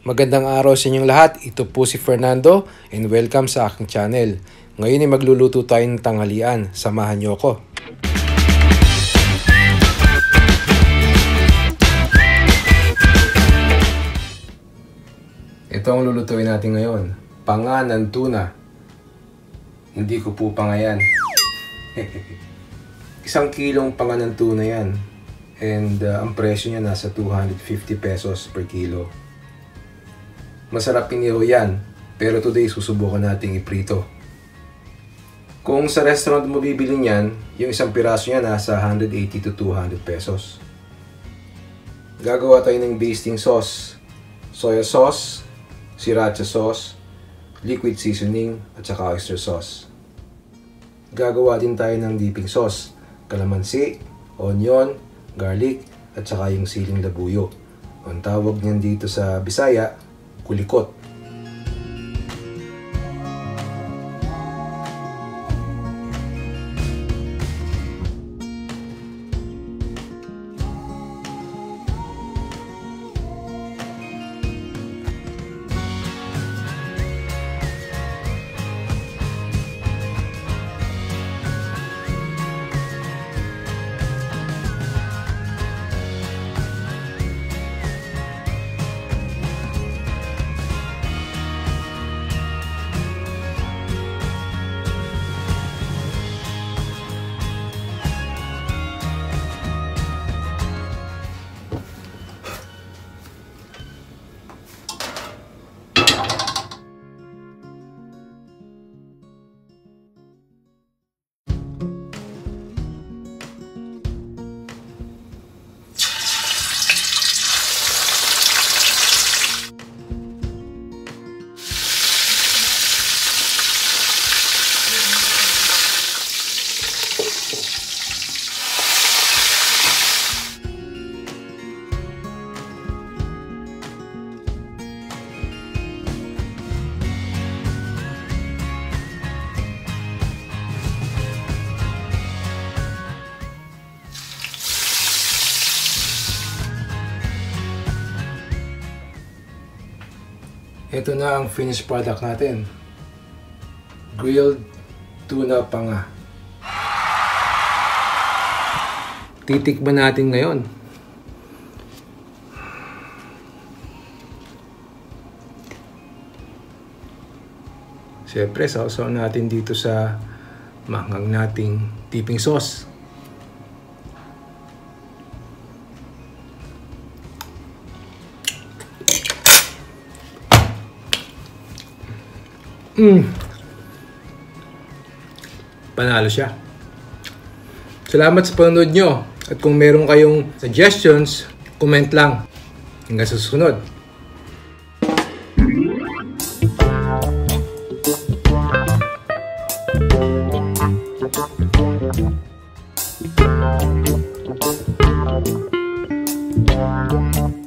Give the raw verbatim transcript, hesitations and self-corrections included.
Magandang araw sa inyong lahat. Ito po si Fernando and welcome sa aking channel. Ngayon ay magluluto tayo ng tanghalian. Samahan niyo ako. Ito ang lulutuin natin ngayon. Panga ng tuna. Hindi ko po pangayan. Isang kilong panga ng tuna yan. And uh, ang presyo niya nasa two hundred fifty pesos per kilo. Masarap inihaw yan, pero today susubukan nating iprito. Kung sa restaurant mo bibili niyan, yung isang piraso niya nasa one hundred eighty to two hundred pesos. Gagawa tayo ng basting sauce. Soya sauce, sriracha sauce, liquid seasoning, at saka oyster sauce. Gagawa din tayo ng dipping sauce. Kalamansi, onion, garlic, at saka yung siling labuyo. Ang tawag niyan dito sa Bisaya, kulikot. Ito na ang finished product natin. Grilled tuna panga. Titikman natin ngayon. Siyempre, sausaw natin dito sa maanghang nating dipping sauce. Mm. Panalo siya. Salamat sa panonood nyo. At kung meron kayong suggestions, comment lang. Hanggang sa susunod. Thank you.